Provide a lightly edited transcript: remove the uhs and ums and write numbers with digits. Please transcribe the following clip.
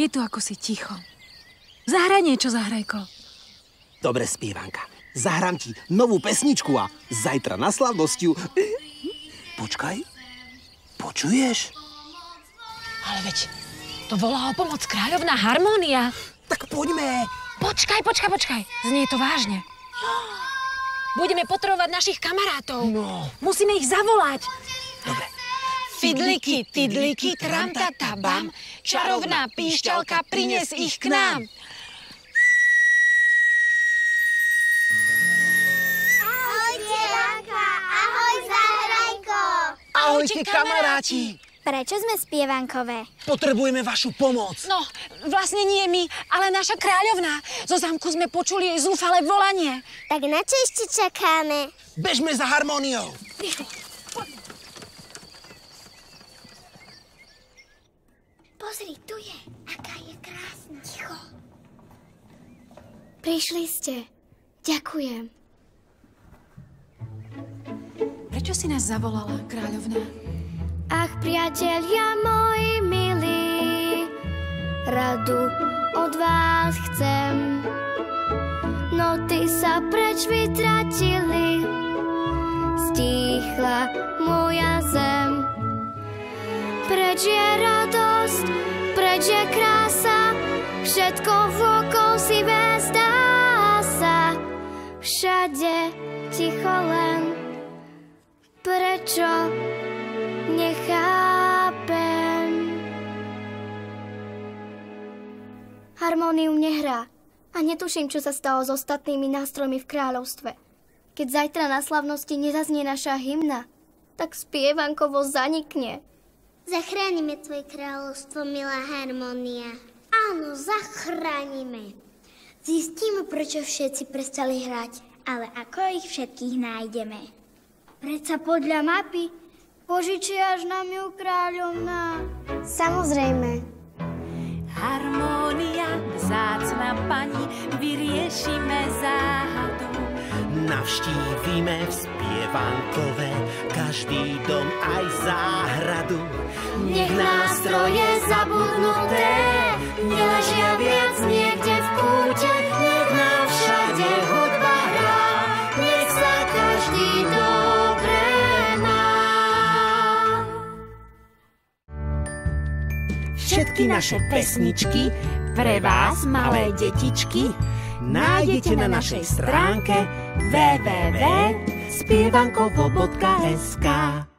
Je tu ako si ticho. Zahraj niečo, Zahrajko. Dobre, spievanka. Zahrám ti novú pesničku a zajtra na slavnostiu... Počkaj. Počuješ? Ale veď, to volá o pomoc kráľovná Harmónia. Tak poďme. Počkaj. Znie to vážne. Budeme potrebovať našich kamarátov. No. Musíme ich zavolať. Dobre. Fidliky, tidliky, tram-ta-ta-bam, čarovná píšťalka, prines ich k nám. Ahojte, Janka, ahoj, Zahrajko. Ahojte, kamaráti. Prečo sme spievankové? Potrebujeme vašu pomoc. No, vlastne nie my, ale naša kráľovná. Zo zámku sme počuli jej zúfale volanie. Tak na čo ešte čakáme? Bežme za Harmóniou. Pozri, tu je. Aká je krásna. Ticho. Prišli ste. Ďakujem. Prečo si nás zavolala, kráľovná? Ach, priatelia moji milí, radu od vás chcem. No ty sa preč vytratili, stíchla moja zem. Preč je radosť, preč je krása, všetko vôkol si zdá sa. Všade ticho len, prečo nechápem. Harmónium nehrá a netuším, čo sa stalo s ostatnými nástrojmi v kráľovstve. Keď zajtra na slavnosti nezaznie naša hymna, tak spievankovo zanikne. Zachránime tvoje kráľovstvo, milá Harmónia. Áno, zachránime. Zistíme, prečo všetci prestali hrať, ale ako ich všetkých nájdeme. Predsa podľa mapy požičiaš nám ju, kráľovná. Samozrejme. Harmónia, vzácna pani, vyriešime záhadu. Navštívime v spievankové každý dom aj záhradu. Nech nástroje zabudnuté neležia viac niekde v kúte. Nech nám všade hudba hrá, nech sa každý dobre má. Všetky naše pesničky pre vás, malé detičky, nájdete na našej stránke www.spievankovo.sk.